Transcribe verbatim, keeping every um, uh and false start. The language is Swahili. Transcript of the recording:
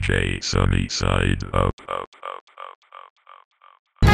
D J Sunny Side Up. Up, up, up, up, up, up.